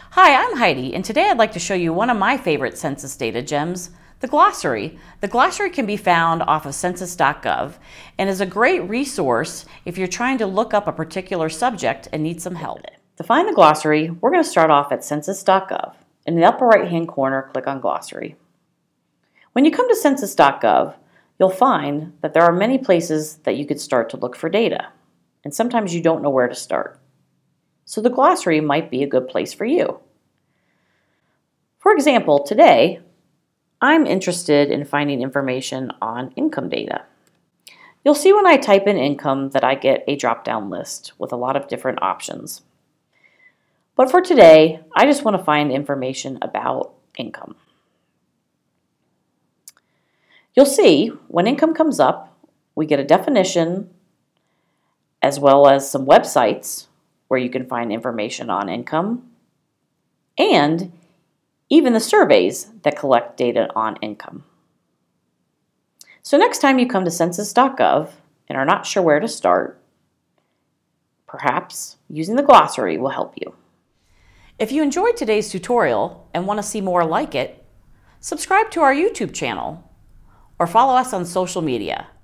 Hi, I'm Heidi, and today I'd like to show you one of my favorite census data gems, the Glossary. The Glossary can be found off of Census.gov and is a great resource if you're trying to look up a particular subject and need some help. To find the Glossary, we're going to start off at Census.gov. In the upper right-hand corner, click on Glossary. When you come to Census.gov, you'll find that there are many places that you could start to look for data, and sometimes you don't know where to start. So the Glossary might be a good place for you. For example, today, I'm interested in finding information on income data. You'll see when I type in income that I get a drop-down list with a lot of different options. But for today, I just want to find information about income. You'll see when income comes up, we get a definition as well as some websites where you can find information on income, and even the surveys that collect data on income. So next time you come to Census.gov and are not sure where to start, perhaps using the Glossary will help you. If you enjoyed today's tutorial and want to see more like it, subscribe to our YouTube channel or follow us on social media.